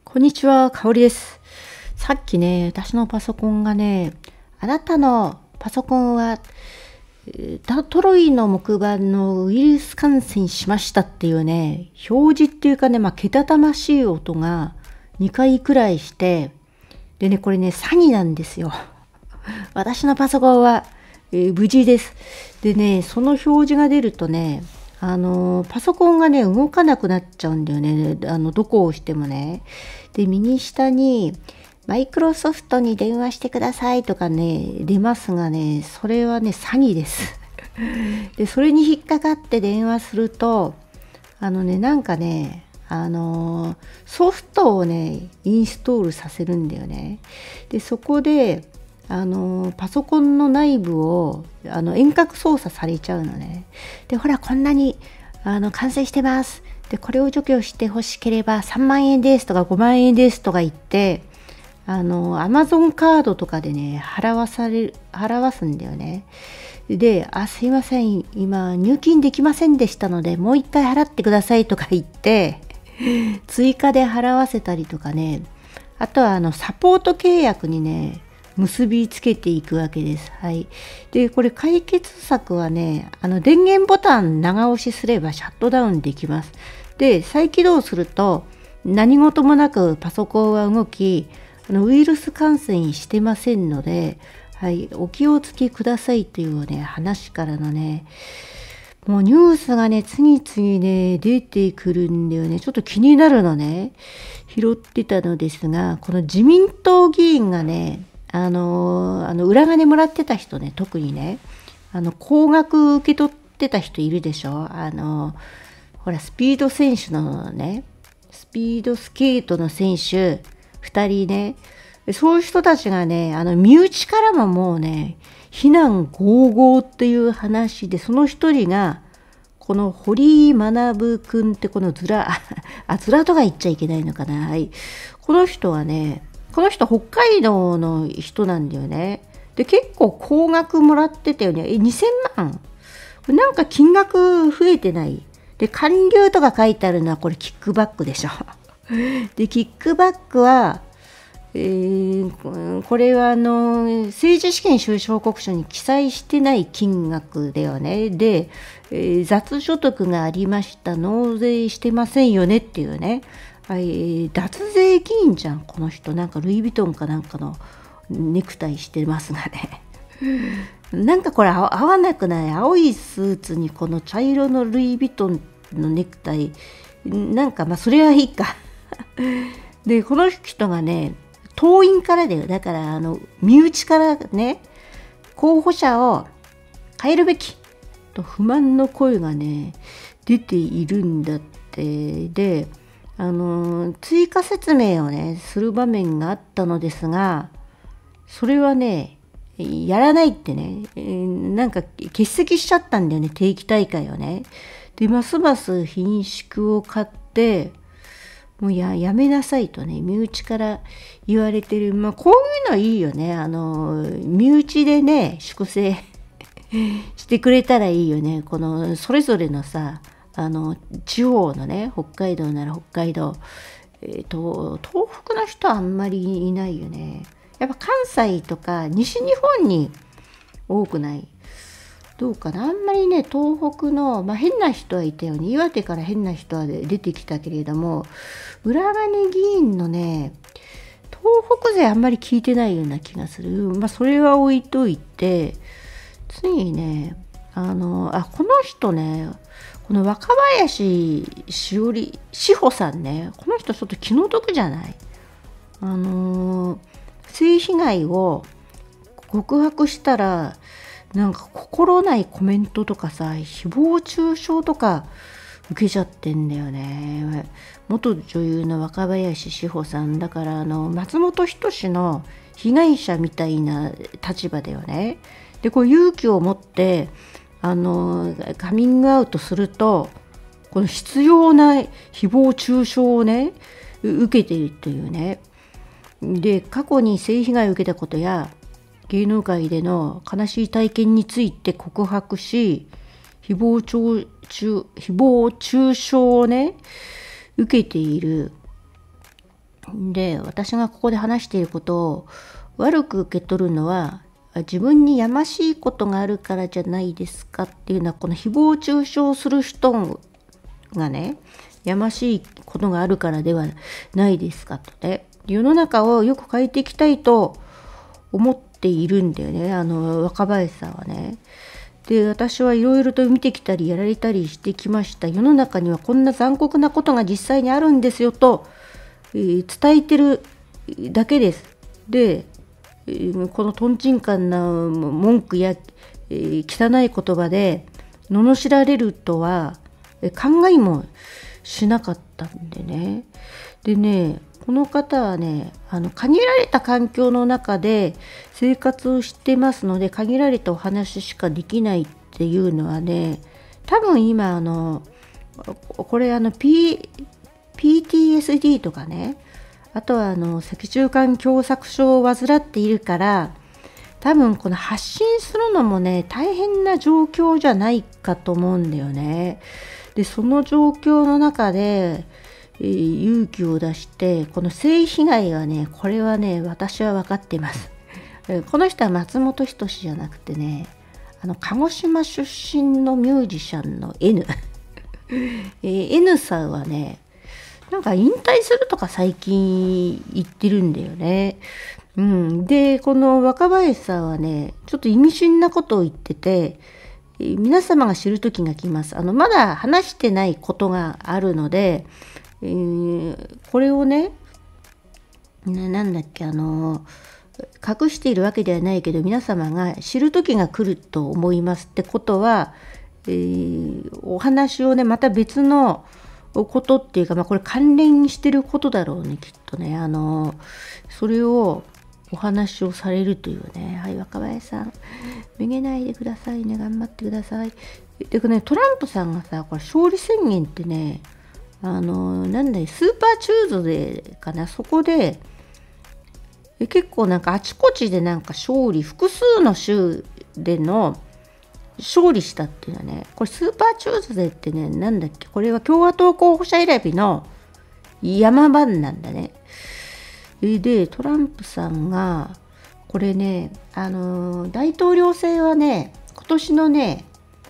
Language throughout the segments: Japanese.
こんにちは、かおりです。さっきね、私のパソコンがね、あなたのパソコンは、トロイの木板のウイルス感染しましたっていうね、表示っていうかね、けたたましい音が2回くらいして、でね、これね、詐欺なんですよ。私のパソコンは、無事です。でね、その表示が出るとね、パソコンがね、動かなくなっちゃうんだよね。どこを押してもね。で、右下に、マイクロソフトに電話してくださいとかね、出ますがね、それはね、詐欺です。で、それに引っかかって電話すると、なんかね、ソフトをね、インストールさせるんだよね。で、そこで、パソコンの内部を遠隔操作されちゃうのね。で、ほら、こんなに完成してます。で、これを除去してほしければ3万円ですとか5万円ですとか言って、Amazon カードとかでね、払わすんだよね。で、すいません、今入金できませんでしたので、もう一回払ってくださいとか言って、追加で払わせたりとかね、あとはサポート契約にね、結びつけていくわけです。はい。で、これ解決策はね、電源ボタン長押しすればシャットダウンできます。で、再起動すると何事もなくパソコンは動き、ウイルス感染してませんので、はい、お気をつけくださいというね、話からのね、もうニュースがね、次々ね、出てくるんだよね。ちょっと気になるのね、拾ってたのですが、この自民党議員がね、裏金もらってた人ね、特にね、高額受け取ってた人いるでしょ。ほら、スピード選手のね、スピードスケートの選手2人ね、そういう人たちがね、身内からももうね、非難合々っていう話で、その一人が、この堀井学くんってこのズラとか言っちゃいけないのかな。はい。この人はね、この人北海道の人なんだよね。で、結構高額もらってたよね。2000万。なんか金額増えてない。で、還流とか書いてあるのはこれキックバックでしょ。で、キックバックは、これは政治資金収支報告書に記載してない金額だよね。で、雑所得がありました。納税してませんよねっていうね。はい、脱税議員じゃん、この人。なんかルイ・ヴィトンかなんかのネクタイしてますがね。なんかこれ合わなくない？青いスーツにこの茶色のルイ・ヴィトンのネクタイ。なんかそれはいいか。で、この人がね、党員からだよ。だから身内からね、候補者を変えるべきと不満の声がね、出ているんだって。で、追加説明をね、する場面があったのですが、それはね、やらないってね、なんか欠席しちゃったんだよね、定期大会をね。で、ますます顰蹙を買って、もうやめなさいとね、身内から言われてる。こういうのいいよね。身内でね、粛清してくれたらいいよね。この、それぞれのさ、地方のね、北海道なら北海道、東北の人はあんまりいないよね。やっぱ関西とか西日本に多くない。どうかな、あんまりね、東北の、変な人はいたよね。岩手から変な人は出てきたけれども、裏金議員のね、東北勢あんまり聞いてないような気がする。それは置いといて、次ね、この人ね、この若林志保さんね、この人ちょっと気の毒じゃない？性被害を告白したら、なんか心ないコメントとかさ、誹謗中傷とか受けちゃってんだよね。元女優の若林志保さんだから、松本人志の被害者みたいな立場だよね。で、こう勇気を持ってカミングアウトすると、この必要な誹謗中傷をね、受けているというね。で、過去に性被害を受けたことや芸能界での悲しい体験について告白し、誹謗中傷をね、受けているで、私がここで話していることを悪く受け取るのは、自分にやましいことがあるからじゃないですかっていうのは、この誹謗中傷する人がね、やましいことがあるからではないですかとね、世の中をよく変えていきたいと思っているんだよね、若林さんはね。で、私はいろいろと見てきたりやられたりしてきました。世の中にはこんな残酷なことが実際にあるんですよと、伝えてるだけです。で、このとんちんかんな文句や、汚い言葉で罵られるとは考えもしなかったんでね。でね、この方はね、限られた環境の中で生活をしてますので、限られたお話しかできないっていうのはね、多分今これPTSD とかね、あとは脊柱管狭窄症を患っているから、多分この発信するのもね、大変な状況じゃないかと思うんだよね。で、その状況の中で、勇気を出して、この性被害がね、これはね、私は分かっています。この人は松本人志じゃなくてね、鹿児島出身のミュージシャンの N N さんはね、なんか引退するとか最近言ってるんだよね。で、この若林さんはね、ちょっと意味深なことを言ってて、皆様が知る時が来ます。まだ話してないことがあるので、これをね、なんだっけ、隠しているわけではないけど、皆様が知る時が来ると思いますってことは、お話をね、また別のことっていうか、これ関連してることだろうね、きっとね。それをお話をされるというね。はい、若林さん、めげないでくださいね、頑張ってください。でね、トランプさんがさ、これ勝利宣言ってね、なんだい、スーパーチューズデーかな、そこで結構なんかあちこちでなんか複数の州での勝利したっていうのはね、これスーパーチューズデーってね、なんだっけ、これは共和党候補者選びの山番なんだね。で、トランプさんがこれね、大統領選はね、今年のね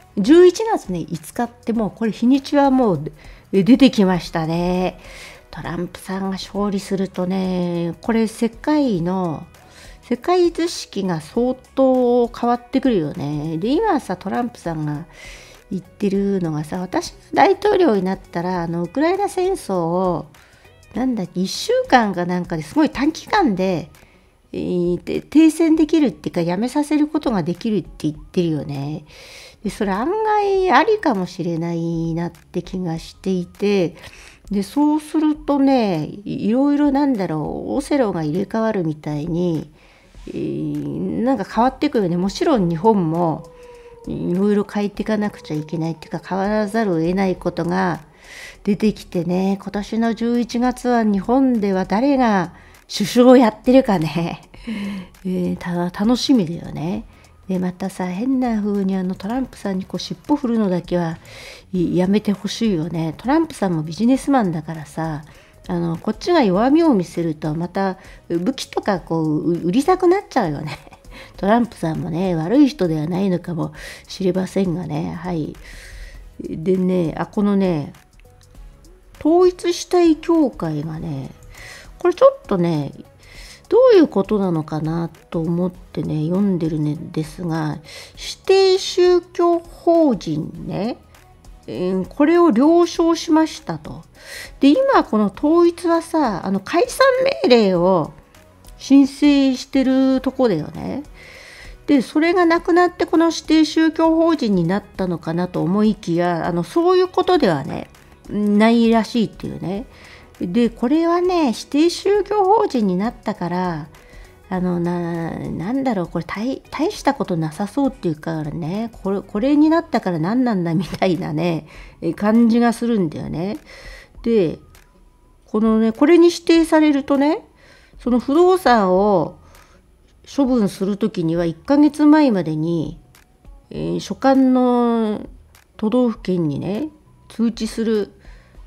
11月ね5日ってもうこれ日にちはもう出てきましたね。トランプさんが勝利するとね、これ世界図式が相当変わってくるよね。で、今さ、トランプさんが言ってるのがさ、私が大統領になったらウクライナ戦争をなんだっけ、1週間かなんかですごい短期間で、停戦できるっていうか、やめさせることができるって言ってるよね。で、それ案外ありかもしれないなって気がしていて、で、そうするとね、いろいろなんだろう、オセロが入れ替わるみたいに、なんか変わっていくよね。もちろん日本もいろいろ変えていかなくちゃいけないっていうか、変わらざるを得ないことが出てきてね、今年の11月は日本では誰が首相をやってるかね、楽しみだよね。で、またさ、変な風にトランプさんにこう尻尾振るのだけはやめてほしいよね。トランプさんもビジネスマンだからさ、こっちが弱みを見せるとまた武器とかこう売りたくなっちゃうよね。トランプさんもね、悪い人ではないのかもしれませんがね。はい。でね、このね、統一したい教会がね、これちょっとね、どういうことなのかなと思ってね、読んでるんですが、指定宗教法人ね、これを了承しましたと。で、今この統一はさ、解散命令を申請してるとこだよね。で、それがなくなってこの指定宗教法人になったのかなと思いきや、そういうことではね、ないらしいっていうね。で、これはね、指定宗教法人になったから、なんだろう、これ大したことなさそうっていうかね、これになったから何なんだみたいなね、感じがするんだよね。で、このね、これに指定されるとね、その不動産を処分するときには1ヶ月前までに、所管の都道府県にね、通知する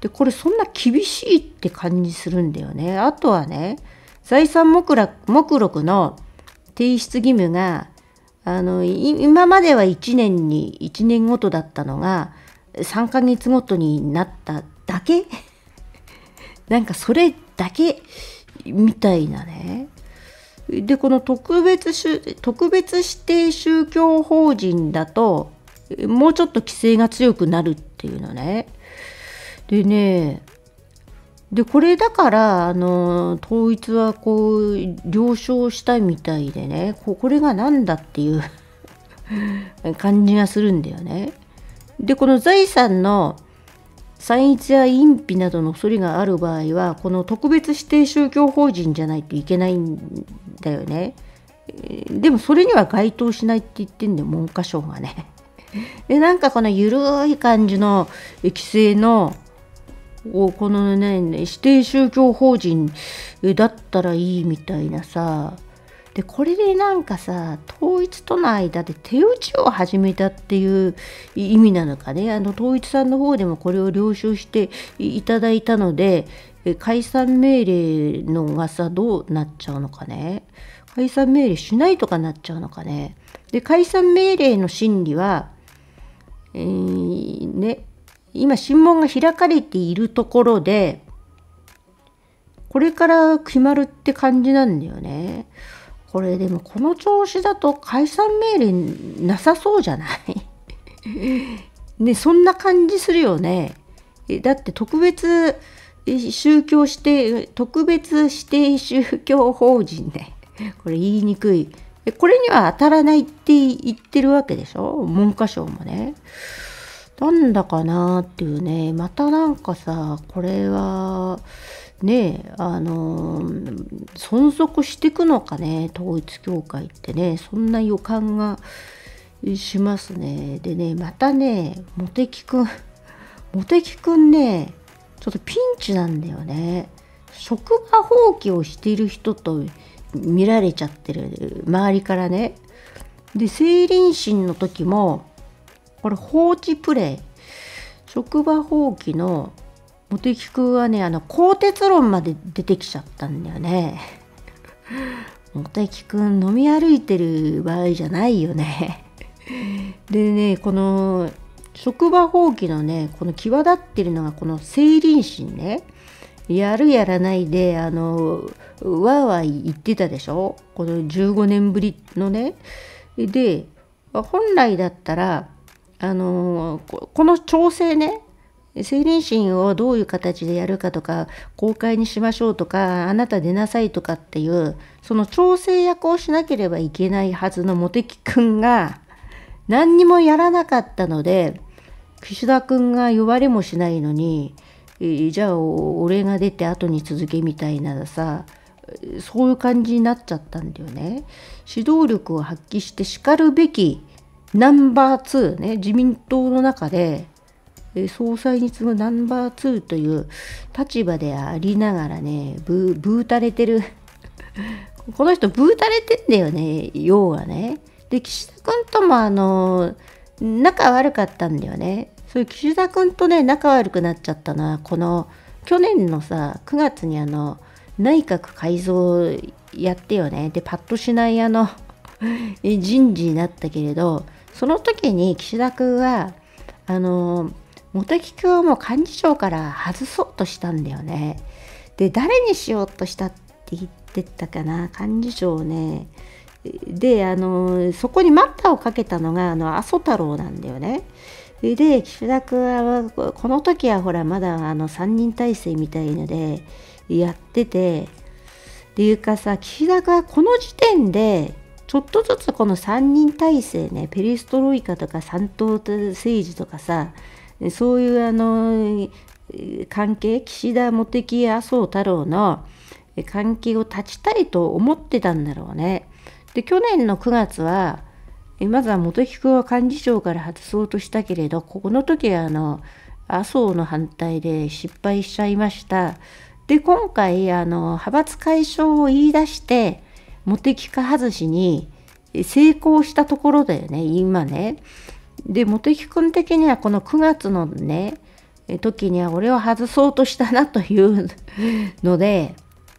で、これそんな厳しいって感じするんだよね。あとはね、財産目録の提出義務が、今までは1年ごとだったのが、3ヶ月ごとになっただけなんかそれだけみたいなね。で、この特別指定宗教法人だと、もうちょっと規制が強くなるっていうのね。でね、これだから統一はこう了承したみたいでね、これがなんだっていう感じがするんだよね。で、この財産の散逸や隠避などの恐れがある場合は、この特別指定宗教法人じゃないといけないんだよね。でもそれには該当しないって言ってんだよ、文科省がね。で、なんかこの緩い感じの規制のこのね、指定宗教法人だったらいいみたいなさ。で、これでなんかさ、統一との間で手打ちを始めたっていう意味なのかね。統一さんの方でもこれを了承していただいたので、解散命令のがさ、どうなっちゃうのかね。解散命令しないとかなっちゃうのかね。で、解散命令の審理は、今審問が開かれているところで、これから決まるって感じなんだよね。これでもこの調子だと解散命令なさそうじゃないね、そんな感じするよね。だって特別指定宗教法人ね。これ言いにくい。これには当たらないって言ってるわけでしょ、文科省もね。なんだかなっていうね。またなんかさ、これはね、存続していくのかね、統一教会ってね。そんな予感がしますね。でね、またね、茂木くんね、ちょっとピンチなんだよね。職場放棄をしている人と見られちゃってる、周りからね。で、成人審の時もこれ放置プレイ、職場放棄の茂木くんはね、更迭論まで出てきちゃったんだよね。茂木くん飲み歩いてる場合じゃないよね。でね、この職場放棄のね、この際立ってるのがこの成人審ね。やるやらないでわーわー言ってたでしょ、この15年ぶりのね。で、本来だったらこの調整ね、成人審をどういう形でやるかとか、公開にしましょうとか、あなた出なさいとかっていう、その調整役をしなければいけないはずの茂木くんが何にもやらなかったので、岸田くんが呼ばれもしないのに、じゃあ俺が出て後に続けみたいなさ、そういう感じになっちゃったんだよね。指導力を発揮してしかるべきナンバー2ね、自民党の中で総裁に次ぐナンバー2という立場でありながらね、ブータれてるこの人ブータれてんだよね、要はね。で、岸田君とも仲悪かったんだよね。そういう岸田君とね、仲悪くなっちゃったのは、この去年のさ、9月に内閣改造やってよね。で、パッとしない人事になったけれど、その時に岸田君は茂木君はもう幹事長から外そうとしたんだよね。で、誰にしようとしたって言ってたかな、幹事長ね。で、そこに待ったをかけたのが麻生太郎なんだよね。で、岸田君はこの時はほらまだ3人体制みたいのでやってて、っていうかさ、岸田君はこの時点でちょっとずつこの3人体制ね、ペリストロイカとか三党政治とかさ、そういう関係、岸田茂木麻生太郎の関係を断ちたいと思ってたんだろうね。で、去年の9月はまずは茂木君は幹事長から外そうとしたけれど、この時は麻生の反対で失敗しちゃいました。で、今回派閥解消を言い出して茂木か外しに成功したところだよね、今ね。で、茂木君的にはこの9月のね、 時には俺を外そうとしたなというので、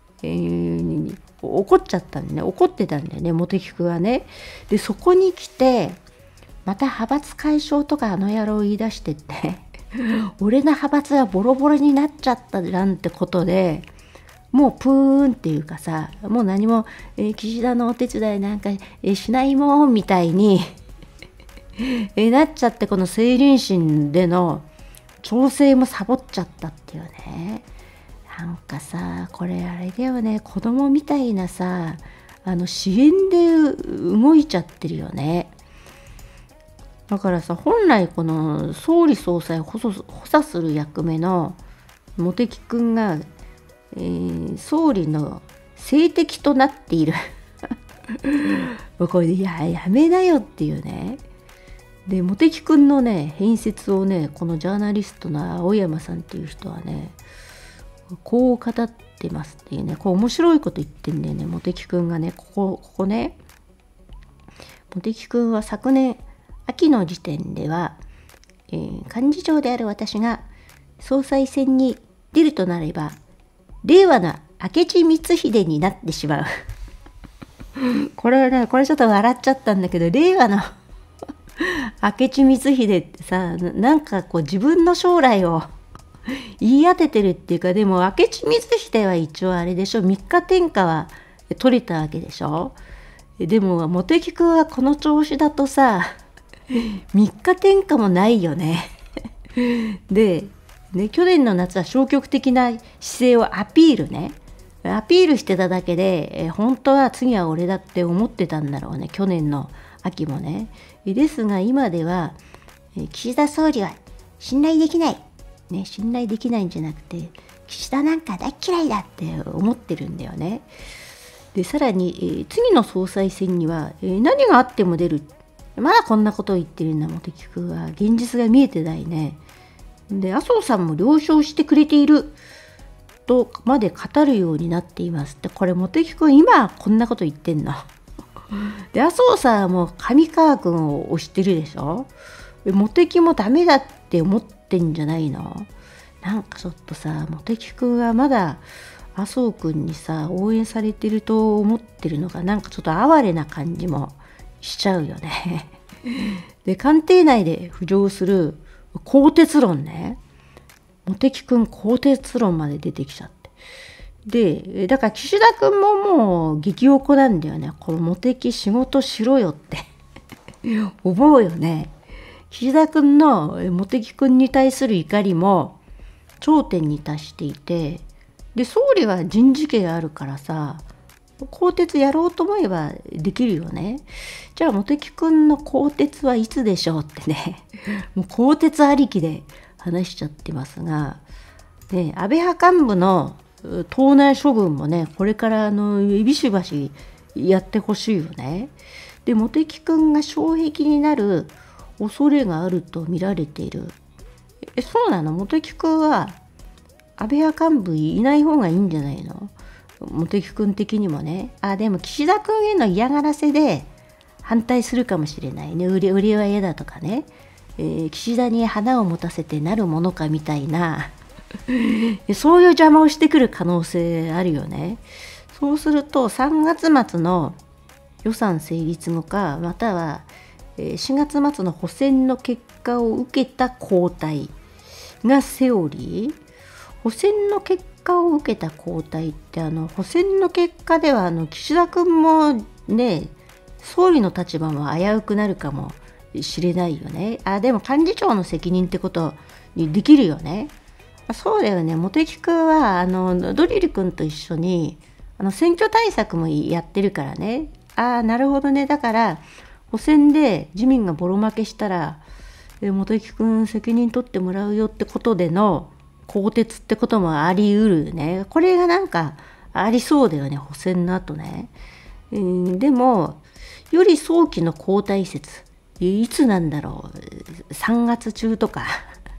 怒っちゃったんでね、怒ってたんだよね、茂木君はね。でそこに来てまた派閥解消とかあの野郎言い出してって俺の派閥はボロボロになっちゃったなんてことで、もうプーンっていうかさ、もう何も、岸田のお手伝いなんか、しないもんみたいになっちゃって、この政倫審での調整もサボっちゃったっていうね。なんかさ、これあれだよね、子供みたいなさ、支援で動いちゃってるよね。だからさ、本来この総理総裁を補佐する役目の茂木君が、総理の政敵となっているこれでやめなよっていうね。で茂木君のね編説をね、このジャーナリストの青山さんっていう人はね、こう語ってますっていうね、こう面白いこと言ってんだよね、茂木君がね。ここね、茂木君は昨年秋の時点では、幹事長である私が総裁選に出るとなれば令和の明智光秀になってしまうこれはね、これちょっと笑っちゃったんだけど、令和の明智光秀ってさ、なんかこう自分の将来を言い当ててるっていうか、でも明智光秀は一応あれでしょ、3日天下は取れたわけでしょ。でも茂木君はこの調子だとさ3日天下もないよねでね、去年の夏は消極的な姿勢をアピールしてただけで、本当は次は俺だって思ってたんだろうね、去年の秋もね。ですが今では、岸田総理は信頼できない、ね、信頼できないんじゃなくて岸田なんか大嫌いだって思ってるんだよね。でさらに、次の総裁選には、何があっても出る、まだこんなことを言ってるんだ茂木君は。現実が見えてないね。で麻生さんも了承してくれているとまで語るようになっていますって。これ茂木君今こんなこと言ってんので麻生さんはもう上川君を推してるでしょ。茂木もダメだって思ってんじゃないの。なんかちょっとさ、茂木君はまだ麻生君にさ応援されてると思ってるのがなんかちょっと哀れな感じもしちゃうよねで官邸内で浮上する更迭論ね、茂木君更迭論まで出てきちゃって、でだから岸田君ももう激おこなんだよね。この茂木仕事しろよって思うよね。岸田君の茂木君に対する怒りも頂点に達していて、で総理は人事権あるからさ、更迭やろうと思えばできるよね。じゃあ茂木君の更迭はいつでしょうってねもう更迭ありきで話しちゃってますが、ね、安倍派幹部の党内処分もね、これからビシバシやってほしいよね。で茂木君が障壁になる恐れがあると見られている。そうなの？茂木君は安倍派幹部いない方がいいんじゃないの？茂木君的にもね。でも岸田君への嫌がらせで反対するかもしれないね。売りは嫌だとかね、岸田に花を持たせてなるものかみたいなそういう邪魔をしてくる可能性あるよね。そうすると3月末の予算成立後か、または4月末の補選の結果を受けた交代がセオリー。補選の結果を受けた交代って補選の結果では岸田君もね、総理の立場も危うくなるかもしれないよね。でも幹事長の責任ってことにできるよね。そうだよね。茂木君はドリル君と一緒に選挙対策もやってるからね。なるほどね。だから補選で自民がボロ負けしたら茂木君責任取ってもらうよってことでの更迭ってこともあり得るね。これがなんかありそうだよね、補選の後ね。でもより早期の交代説、いつなんだろう、3月中とか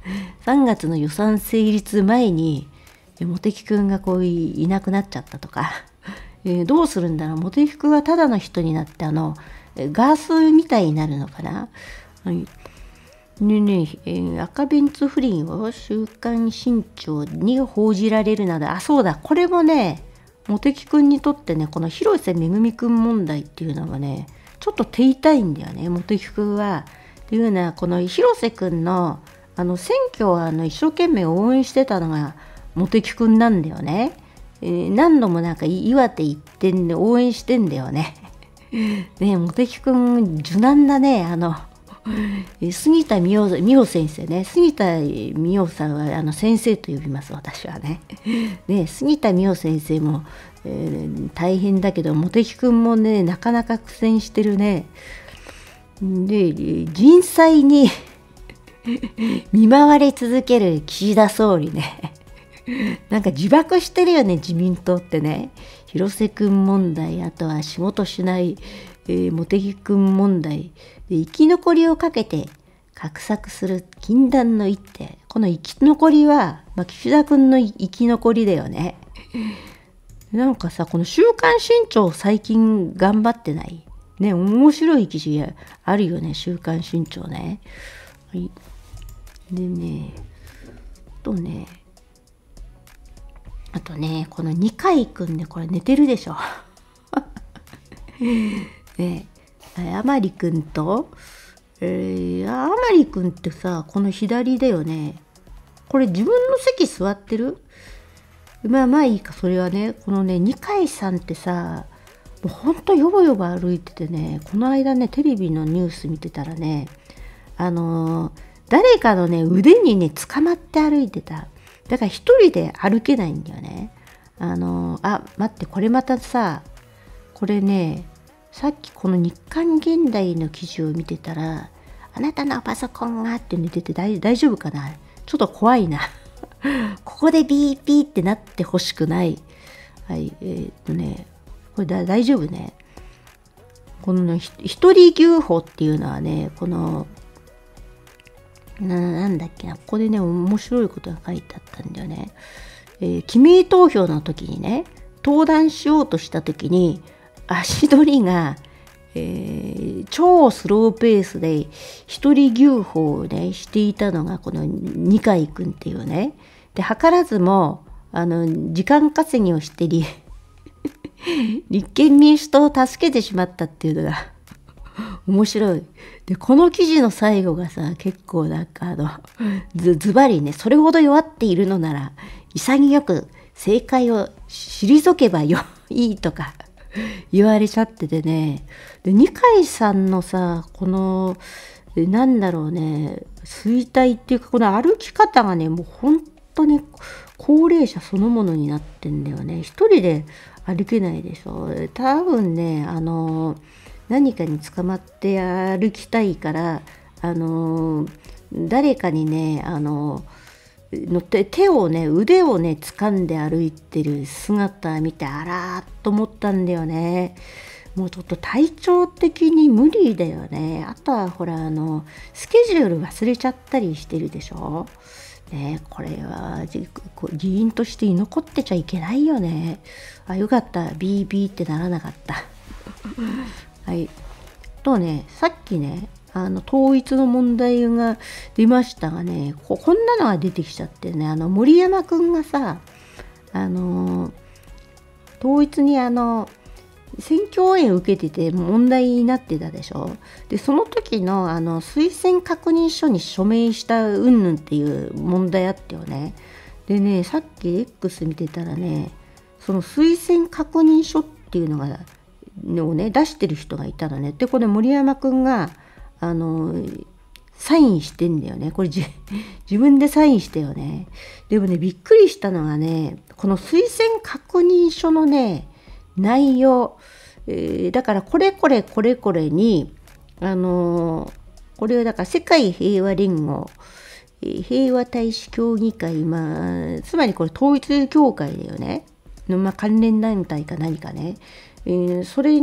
3月の予算成立前に茂木君がこういなくなっちゃったとかどうするんだろう。茂木君はただの人になってガースみたいになるのかな。 でね、赤ベンツ不倫を週刊新潮に報じられるなど、あ、そうだ、これもね、茂木くんにとってね、この広瀬めぐみくん問題っていうのがね、ちょっと手痛いんだよね、茂木くんは。っていうのは、この広瀬くんの選挙を一生懸命応援してたのが茂木くんなんだよね。何度もなんか岩手行ってんで応援してんだよね。ね、茂木くん受難だね。杉田美穂先生ね。杉田美穂さんは先生と呼びます、私はね。ね、杉田美穂先生も、大変だけど、茂木くんもね、なかなか苦戦してるね。で、人災に見舞われ続ける岸田総理ね。なんか自爆してるよね、自民党ってね。広瀬くん問題、あとは仕事しない、茂木くん問題で、生き残りをかけて画策する禁断の一手。この生き残りは、岸田くんの生き残りだよね。なんかさ、この週刊新潮最近頑張ってないね、面白い記事あるよね、週刊新潮ね。はい。でね、あとね、この二階くんね、これ寝てるでしょ。ね、甘利くんと、甘利くんってさ、この左だよね。これ自分の席座ってる？まあいいか、それはね、このね、二階さんってさ、もうほんとよぼよぼ歩いててね、この間ね、テレビのニュース見てたらね、誰かのね、腕にね、捕まって歩いてた。だから一人で歩けないんだよね。待って、これまたさ、これね、さっきこの日刊現代の記事を見てたら、あなたのパソコンがって寝てて大丈夫かな？ちょっと怖いな。ここでビーピーってなってほしくない。はい、これ大丈夫ね。このね、一人牛歩っていうのはね、この、なんだっけな、ここでね、面白いことが書いてあったんだよね。記名投票の時にね、登壇しようとした時に、足取りが、超スローペースで一人牛歩をね、していたのがこの二階くんっていうね。で、図らずも、時間稼ぎをして立憲民主党を助けてしまったっていうのが面白い。で、この記事の最後がさ、結構なんかズバリね、それほど弱っているのなら、潔く政界を退けばいいとか言われちゃっててね。で、二階さんのさ、この、なんだろうね、衰退っていうか、この歩き方がね、もう本当に高齢者そのものになってんだよね。一人で歩けないでしょ。多分ね、何かに捕まって歩きたいから、誰かにね、手をね、腕をね、掴んで歩いてる姿見て、あらーっと思ったんだよね。もうちょっと体調的に無理だよね。あとはほら、スケジュール忘れちゃったりしてるでしょ。ね、これは議員として居残ってちゃいけないよね。あ、よかった。ビービーってならなかった。はい。とね、さっきね、統一の問題が出ましたがね、こんなのが出てきちゃってね、森山くんがさ、統一に選挙応援受けてて問題になってたでしょ。で、その時の推薦確認書に署名した云々っていう問題あったよね。でね、さっき X 見てたらね、その推薦確認書っていうのがをね、出してる人がいたのね。で、これ森山くんがサインしてんだよね。これ自分でサインしてよね。でもね、びっくりしたのがね、この推薦確認書のね、内容、だからこれに、これはだから世界平和連合、平和大使協議会、つまりこれ統一教会だよね。関連団体か何かね。それ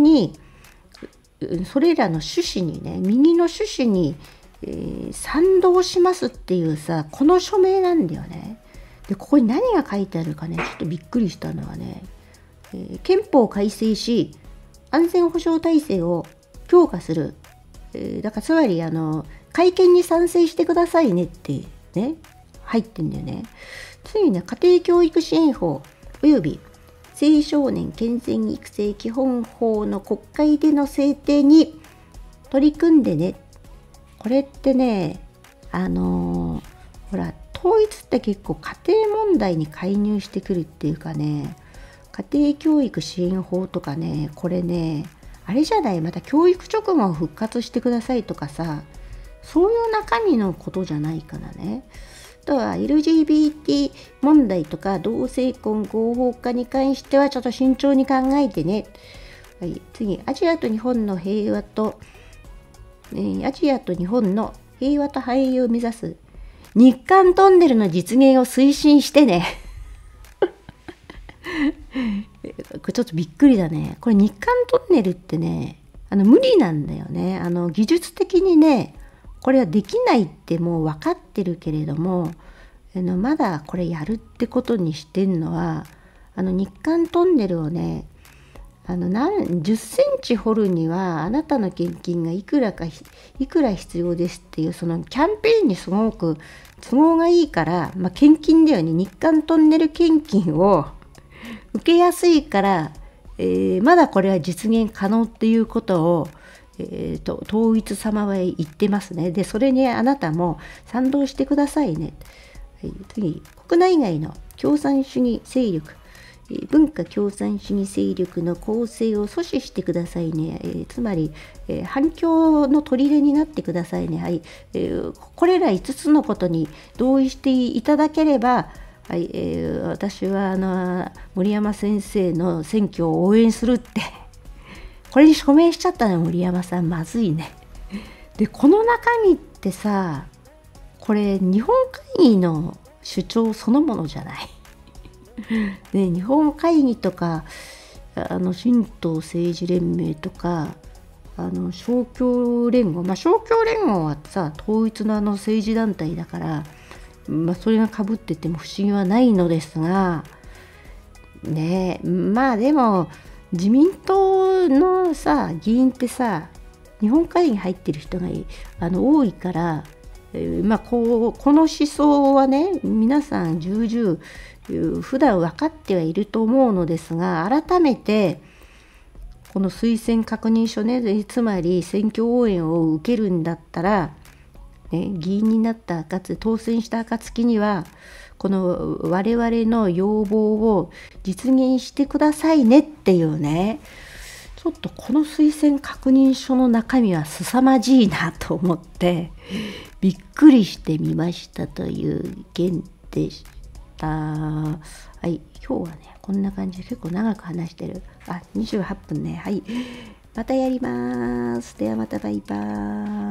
らの趣旨にね、右の趣旨に、賛同しますっていうさ、この署名なんだよね。で、ここに何が書いてあるかね、ちょっとびっくりしたのはね、憲法改正し安全保障体制を強化する、だからつまり会見に賛成してくださいねってね、入ってんだよね。次にね、家庭教育支援法および青少年健全育成基本法の国会での制定に取り組んでね。これってね、ほら、統一って結構家庭問題に介入してくるっていうかね、家庭教育支援法とかね、これね、あれじゃない、また教育直後を復活してくださいとかさ、そういう中身のことじゃないかなね。あとは LGBT 問題とか同性婚合法化に関してはちょっと慎重に考えてね。はい、次、アジアと日本の平和と繁栄を目指す日韓トンネルの実現を推進してね。これちょっとびっくりだね。これ日韓トンネルってね、無理なんだよね。技術的にね、これはできないってもう分かってるけれども、まだこれやるってことにしてんのは、日韓トンネルをね、10センチ掘るにはあなたの献金がいくら必要ですっていうそのキャンペーンにすごく都合がいいから、献金だよね。日韓トンネル献金を受けやすいから、まだこれは実現可能っていうことを統一様は言ってますね。で、それにあなたも賛同してくださいね。はい、次、国内外の共産主義勢力、文化共産主義勢力の構成を阻止してくださいね。つまり、反共の砦になってくださいね。はい、これら5つのことに同意していただければ、はい、私は森山先生の選挙を応援するってこれに署名しちゃったね。森山さんまずいね。で、この中身ってさ、これ日本会議の主張そのものじゃない。ね、日本会議とか神道政治連盟とか勝共連合、勝共連合はさ統一の政治団体だから、それがかぶってても不思議はないのですがね。でも自民党のさ議員ってさ日本会議入ってる人が多いから、この思想はね皆さん重々普段分かってはいると思うのですが、改めてこの推薦確認書ね、つまり選挙応援を受けるんだったら、議員になった当選した暁にはこの我々の要望を実現してくださいねっていうね、ちょっとこの推薦確認書の中身は凄まじいなと思ってびっくりしてみましたという件でした。はい、今日はねこんな感じで結構長く話してる。28分ね。はい、またやります。ではまたバイバーイ。